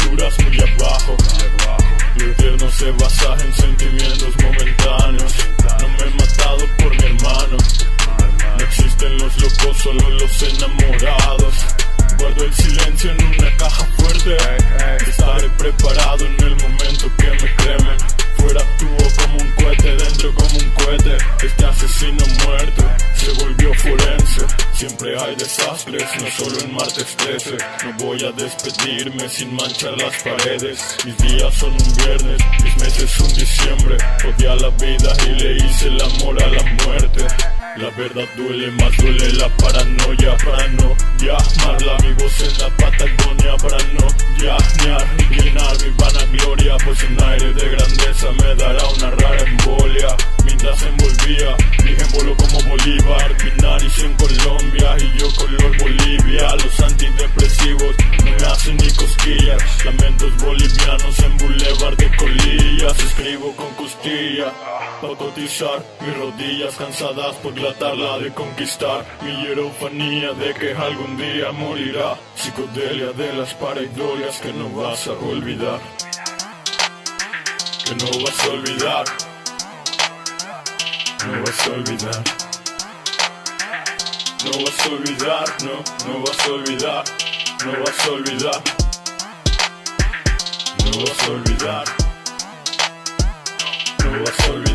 posturas muy abajo. Lo eterno se basa en sentimientos momentáneos. No me he matado por mi hermano. No existen los locos, solo los enamorados. Guardo el silencio en una caja fuerte. Estaré preparado en el momento que me cremen. Fuera actúo como un cohete, dentro como un cohete. Este asesino muerto se volvió forense. Siempre hay desastres, no solo en martes 13. No voy a despedirme sin manchar las paredes. Mis días son un viernes, mis meses un diciembre. Odié a la vida y le hice el amor a la muerte. La verdad duele, más duele la paranoia. Para no llamar amigos en la Patagonia. Para no llamear, inclinar mi vanagloria. Pues un aire de grandeza me dará una rara embolia. Mientras envolvía, mi voló como Bolívar. Mi nariz en Colombia y yo color Bolivia. Los antidepresivos no me hacen ni cosquillas. Lamentos bolivianos en Boulevard de Colillas. Escribo con costilla pa' cotizar mis rodillas cansadas por tratarla de conquistar. Mi hierofanía de que algún día morirá. Psicodelia de las pareidolias que no vas a olvidar. Que no vas a olvidar. No vas a olvidar. No vas a olvidar, no vas a olvidar. No vas a olvidar. No vas a olvidar. No vas a olvidar.